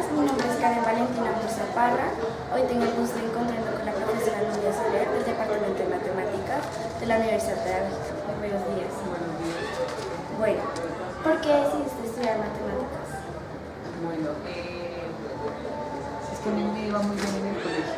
mi nombre es Karen Valentina Murcia Parra. Hoy tengo el gusto de encontrarme con la profesora Nuria Soler del Departamento de Matemáticas de la Universidad Pedagógica. Buenos días. Buenos días. Bueno, ¿por qué decidiste estudiar matemáticas? Bueno, es que a mí me iba muy bien en el colegio.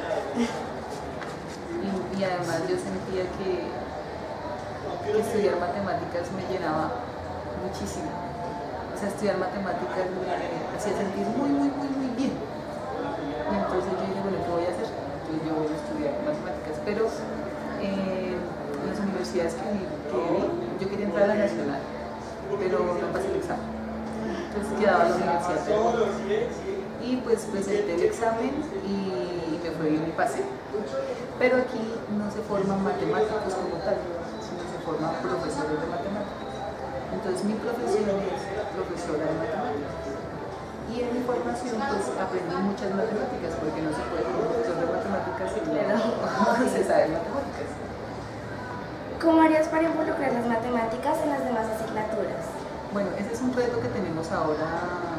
Y además yo sentía que estudiar matemáticas me llenaba muchísimo. O sea, estudiar matemáticas me hacía sentir muy bien. Y entonces yo dije, bueno, ¿qué voy a hacer? Entonces yo voy a estudiar matemáticas. Pero en las universidades que vi, yo quería entrar a la nacional, pero no pasé el examen. Entonces quedaba la universidad. Y pues presenté el examen y me fue bien y pasé. Pero aquí no se forman matemáticos como tal, sino se forman profesores de matemáticas. Entonces mi profesión es profesora de matemáticas. Y en mi formación pues aprendí muchas matemáticas, porque no se puede ser profesor de matemáticas si no se sabe matemáticas. ¿Cómo harías para involucrar las matemáticas en las demás asignaturas? Bueno, ese es un reto que tenemos ahora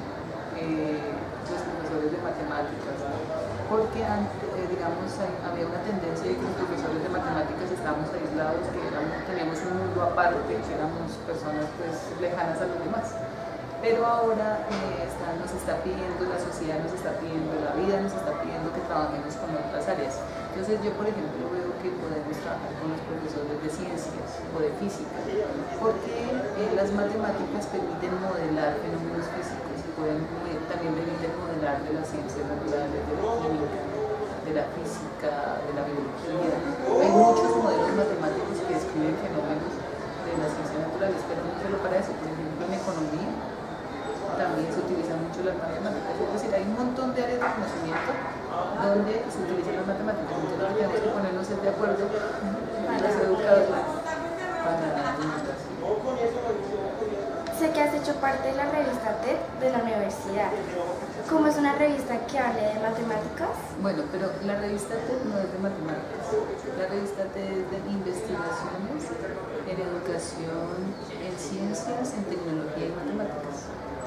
los profesores de matemáticas, porque antes, digamos, había una tendencia de que los profesores de matemáticas estábamos aislados, que teníamos un mundo aparte, que éramos personas pues lejanas a los demás. Pero ahora nos está pidiendo, la sociedad nos está pidiendo, la vida nos está pidiendo que trabajemos con otras áreas. Entonces yo, por ejemplo, veo que podemos trabajar con los profesores de ciencias o de física, porque las matemáticas permiten modelar fenómenos físicos y también permiten modelar de las ciencias naturales, de la química, de la física, de la biología. Hay muchos modelos matemáticos que describen fenómenos de las ciencias naturales, pero no solo para eso. Por ejemplo, en economía también se utilizan mucho las matemáticas, es decir, hay un montón de áreas de conocimiento donde se utilizan las matemáticas. Entonces lo que tenemos que ponernos es de acuerdo los educadores para la educación. Sé que has hecho parte de la revista TED de la universidad. ¿Cómo es una revista que hable de matemáticas? Bueno, pero la revista TED no es de matemáticas. La revista TED es de investigaciones en educación, en ciencias, en tecnología y matemáticas.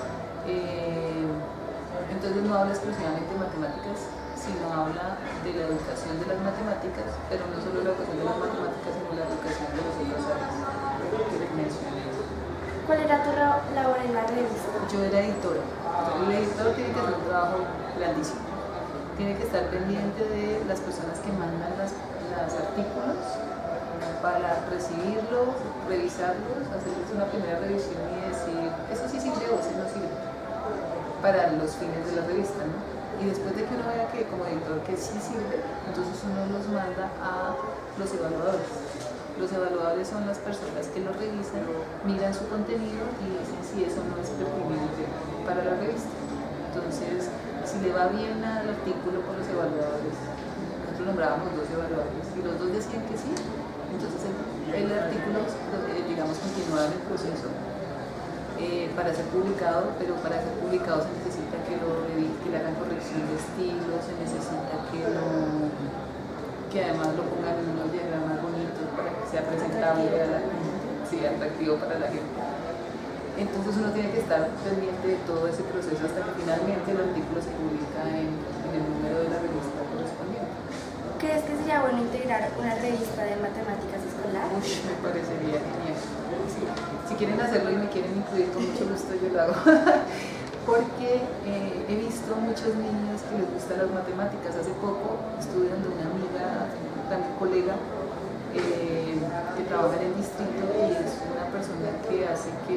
Entonces no habla exclusivamente de matemáticas, sino habla de la educación de las matemáticas, pero no solo la educación de las matemáticas, sino la educación de las otras áreas que mencioné. ¿Cuál era tu labor en la revista? Yo era editora. El editor tiene que hacer un trabajo grandísimo. Tiene que estar pendiente de las personas que mandan los artículos para recibirlos, revisarlos, hacerles una primera revisión y decir, eso sí sirve o eso no sirve, para los fines de la revista, ¿no? Y después de que uno vea que como editor que sí sirve, entonces uno los manda a los evaluadores. Los evaluadores son las personas que lo revisan, miran su contenido y dicen si eso no es pertinente para la revista. Entonces, si le va bien al artículo con los evaluadores, nosotros nombrábamos 2 evaluadores y los 2 decían que sí, entonces el artículo, digamos, continuaba en el proceso para ser publicado, pero para ser publicado se necesita que le hagan corrección de estilo, se necesita que además lo pongan en unos diagramas bonitos para que sea presentable a la gente, sea atractivo para la gente. Entonces uno tiene que estar pendiente de todo ese proceso hasta que finalmente el artículo se publica en el número de la revista correspondiente. ¿Crees que sería bueno integrar una revista de matemáticas escolar? Me parecería genial. Si quieren hacerlo y me quieren incluir, con mucho gusto yo lo hago. Porque he visto muchos niños que les gustan las matemáticas. Hace poco estuve donde una amiga, también colega, que trabaja en el distrito y es una persona que hace que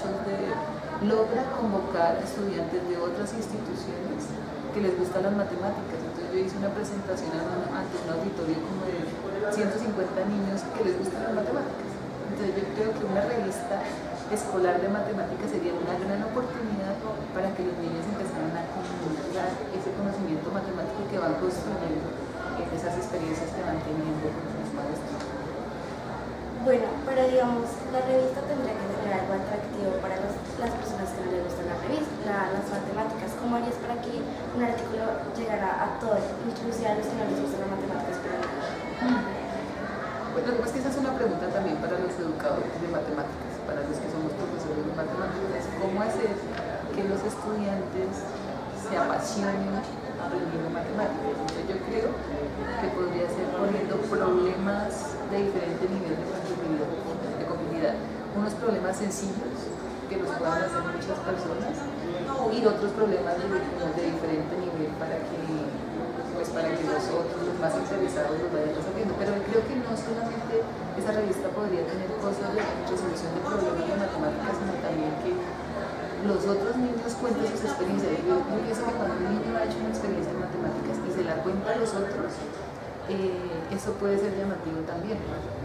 logra convocar a estudiantes de otras instituciones que les gustan las matemáticas. Entonces yo hice una presentación ante un auditorio como de 150 niños que les gustan las matemáticas. Entonces yo creo que una revista escolar de matemáticas sería una gran oportunidad para que los niños empezaran a comunicar ese conocimiento matemático que van construyendo en esas experiencias que van teniendo con sus maestros. Bueno, pero digamos, la revista tendría que tener algo atractivo para las personas que no les gustan las matemáticas. ¿Cómo harías para que un artículo llegara a todos, inclusive a los que no les gustan las matemáticas? Bueno, es que esa es una pregunta también para los educadores de matemáticas, para los que somos profesores de matemáticas. ¿Cómo hacer que los estudiantes se apasionen aprendiendo matemáticas. Entonces yo creo que podría ser poniendo problemas de diferente nivel de complejidad. Unos problemas sencillos que los puedan hacer muchas personas y otros problemas de diferente nivel para que los otros, los más interesados, los vayan resolviendo. Pero creo que no solamente esa revista podría tener cosas de resolución de problemas de matemáticas, sino también que los otros niños cuenten sus experiencias. Yo pienso que cuando un niño ha hecho una experiencia en matemáticas y se la cuenta a los otros, eso puede ser llamativo también.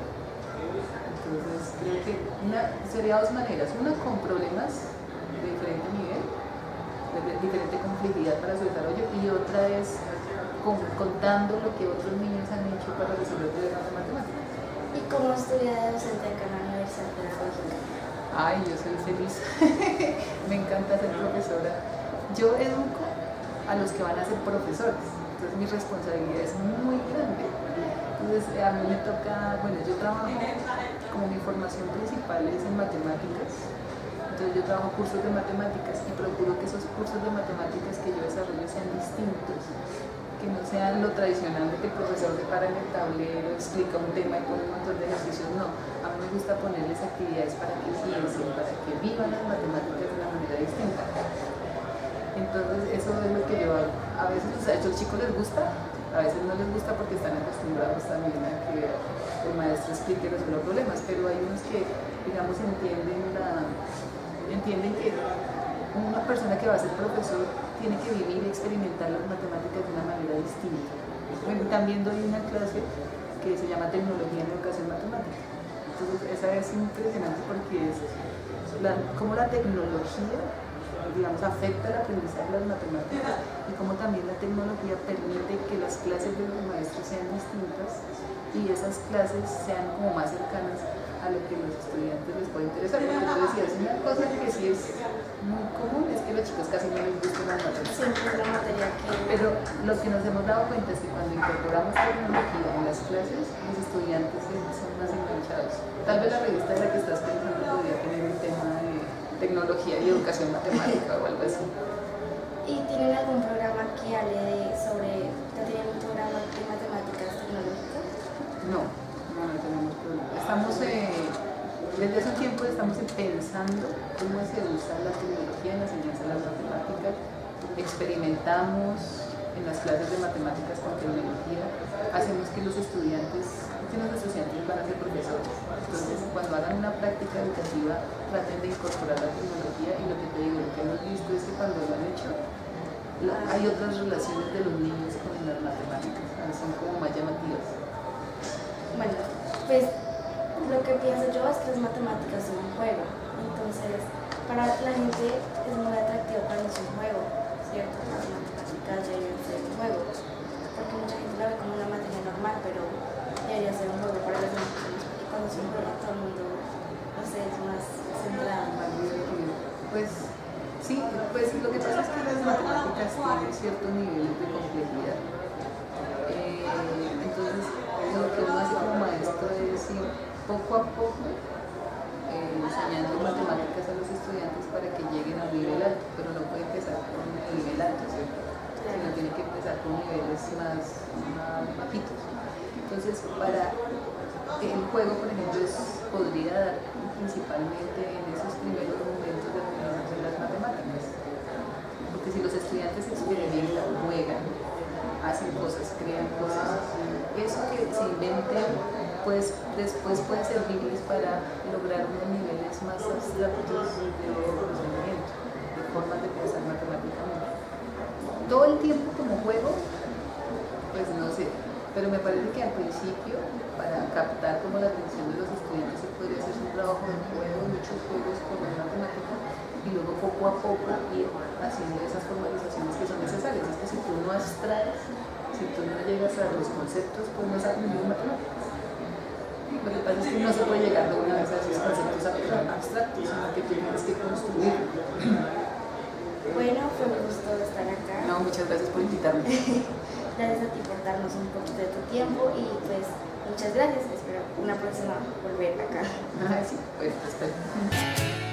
Entonces creo que sería dos maneras, una con problemas de diferente nivel, de diferente complejidad para su desarrollo, y otra es contando lo que otros niños han hecho para resolver problemas de matemáticas. ¿Y cómo estudia de docente acá en la Universidad Pedagógica? Ay, yo soy feliz. Me encanta ser profesora. Yo educo a los que van a ser profesores, entonces mi responsabilidad es muy grande. Entonces a mí me toca, bueno, yo trabajo, como mi formación principal es en matemáticas, entonces yo trabajo cursos de matemáticas y procuro que esos cursos de matemáticas que yo desarrollo sean distintos, que no sean lo tradicional de que el profesor se para en el tablero, explica un tema y pone un montón de ejercicios. No, a mí me gusta ponerles actividades para que piensen, para que vivan las matemáticas de una manera distinta. Entonces eso es lo que yo hago. A veces a los chicos les gusta, a veces no les gusta porque están acostumbrados también a que el maestro explique y resuelva problemas, pero hay unos que, digamos, entienden que una persona que va a ser profesor tiene que vivir y experimentar las matemáticas de una manera distinta. Bueno, también doy una clase que se llama Tecnología en Educación Matemática. Entonces esa es impresionante porque es cómo la tecnología, digamos, afecta el aprendizaje de las matemáticas y cómo también la tecnología permite que las clases de los maestros sean distintas y esas clases sean como más cercanas a lo que los estudiantes les puede interesar. Porque tú decías, una cosa que sí es muy común es que a los chicos casi no les gustan las matemáticas. Siempre es la materia que... Pero lo que nos hemos dado cuenta es que cuando incorporamos tecnología en las clases, los estudiantes son más enganchados. Tal vez la revista de la que estás pensando podría tener un tema de tecnología y educación matemática o algo así. ¿Y tienen algún programa que hable sobre... ¿No tienen un programa de matemáticas tecnológicas? No tenemos problema. Desde hace un tiempo estamos pensando cómo se usa la tecnología en la enseñanza de las matemáticas. Experimentamos en las clases de matemáticas con tecnología. Hacemos que los estudiantes van a ser profesores. Entonces, cuando hagan una práctica educativa, traten de incorporar la tecnología y lo que te digo, lo que hemos visto es que cuando lo han hecho, hay otras relaciones de los niños con las matemáticas, son como más llamativas. Bueno, pues lo que pienso yo es que las matemáticas son un juego, entonces para la gente es muy atractivo cuando es un juego, ¿cierto? Las matemáticas deberían ser un juego, porque mucha gente la ve como una materia normal, pero debería ser un juego para las demás personas, porque cuando es un juego todo el mundo, no sé, es más centrado. Pues sí, pues lo que pasa es que las matemáticas tienen cierto nivel de complejidad. Entonces, lo que uno hace como maestro es ir poco a poco enseñando matemáticas a los estudiantes para que lleguen a un nivel alto, pero no puede empezar con un nivel alto, ¿cierto? Sino tiene que empezar con niveles más bajitos. Entonces, para el juego, por ejemplo, podría dar principalmente en esos primeros momentos de aprendizaje de las matemáticas, porque si los estudiantes experimentan, juegan, hacen cosas, crean cosas, eso que se inventen, pues después puede servirles para lograr unos niveles más abstractos de conocimiento, de formas de pensar matemáticamente. Todo el tiempo como juego, pues no sé, pero me parece que al principio, para captar como la atención de los estudiantes, se podría hacer un trabajo de juego, muchos juegos con la matemática, y luego poco a poco ir haciendo esas formalizaciones que son necesarias. Es que si tú no abstraes, si tú no llegas a los conceptos, pues no has aprendido matemáticas. Lo que pasa es que no se puede llegar de una vez a esos conceptos abstractos, sino que tienes que construir. Bueno, fue un gusto estar acá. No, muchas gracias por invitarme. Gracias a ti por darnos un poquito de tu tiempo y pues muchas gracias. Espero una próxima volver acá. Sí, pues espero.